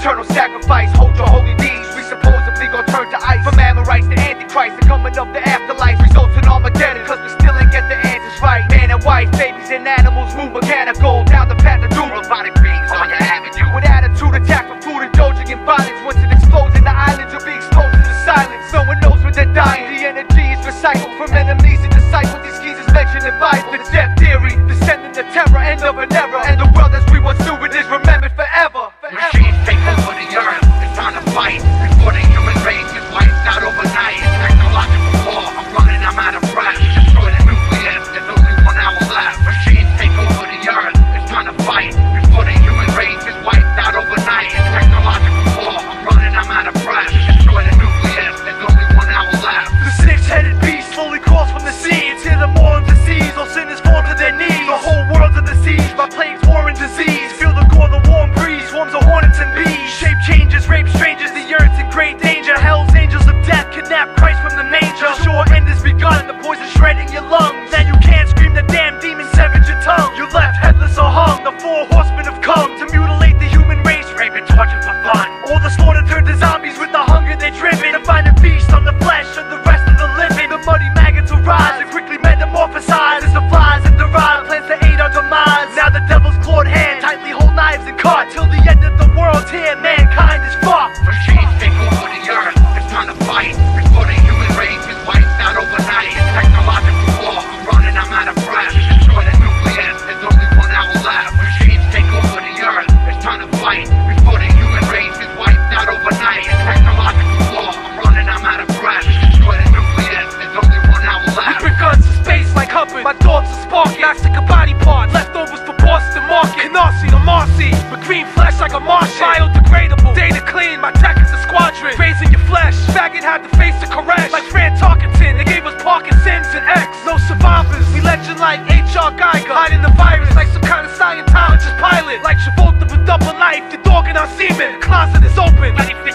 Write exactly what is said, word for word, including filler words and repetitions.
eternal sacrifice. Hold your holy deeds, we supposedly gon' turn to ice. From Amorites to Antichrist, the coming of the afterlife results in Armageddon, cause we still ain't get the answers right. Man and wife, babies and animals move mechanical down the path of doom. Robotic beings on your avenue with attitude, attack for food, indulging in violence. Once it explodes in the islands, you'll be exposed to the silence. No one knows when they're dying. The energy is recycled from enemies and disciples. These keys is mentioned in Bible. The death theory, descending the terror, end of an era. And the world as we once knew it is remembered forever. Machines take over the earth, it's time to fight. Before the human race is wiped out overnight. Technological war, I'm running, I'm out of breath. Destroy the nucleus, there's only one hour left. Machines take over the earth, it's time to fight. Before the human race is wiped out overnight. Technological war, I'm running, I'm out of breath. Destroy the nucleus, there's only one hour left. The six-headed beast slowly crawls from the sea. It's here the more and disease, all sinners fall to their knees. The whole world's in the siege by plagues, war and disease. Feel the gore, the warm breeze, swarms of hornets and bees. Shape changes, rape strangers, the earth's in great danger. Hell's angels of death kidnap Christ from the manger. The sure end is begun, the poison shredding your lungs. Now you can't scream, the damn demon severed your tongue. You're left headless or hung, the four horsemen have come to mutilate the human race, rape and torture for fun. All the slaughter turned to zombies with the hunger they're driven to find a feast on the flesh of the rest of the living. The muddy maggots arise and quickly metamorphosize as the flies that derive plans to aid our demise. Now the devil's clawed hand tightly hold knives and cut till the end of the world's here. Mankind is fucked. Machines take over the earth, it's time to fight. Before the human race is wiped out overnight. Technological war, I'm running, I'm out of breath. Destroy the nucleus, there's only one hour left. Machines take over the earth, it's time to fight. Before the human race is wiped out overnight. Technological war, I'm running, I'm out of breath. Destroy the nucleus, there's only one hour left. We bring guns to space like Hubbard. My thoughts are sparking. Knocks like a body part. Leftovers for Boston Market. Canarsie to Marcy. With green flesh like a Martian. Biodegradable. Data clean. My tech is a squadron. Raising your flesh. Faggot had to face the Koresh. Like Fran Tarkenton. They gave us Parkinson's and X. No survivors. We legend like H R Geiger. Hiding the virus like some kind of Scientologist pilot. Like Travolta with double life. The dog in our semen. The closet is open. Ready for